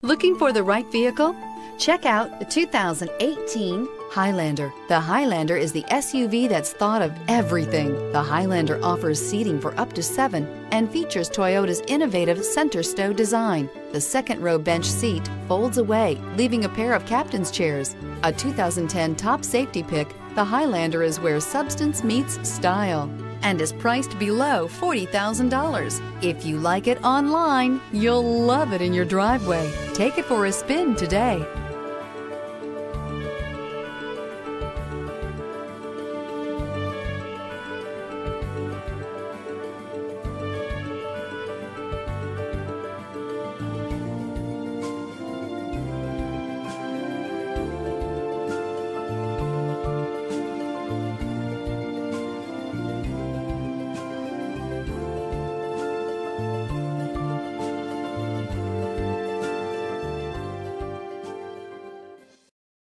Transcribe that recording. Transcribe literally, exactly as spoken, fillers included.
Looking for the right vehicle? Check out the two thousand eighteen Highlander. The Highlander is the S U V that's thought of everything. The Highlander offers seating for up to seven and features Toyota's innovative center stow design. The second row bench seat folds away, leaving a pair of captain's chairs. A two thousand ten top safety pick, the Highlander is where substance meets style and is priced below forty thousand dollars. If you like it online, you'll love it in your driveway. Take it for a spin today.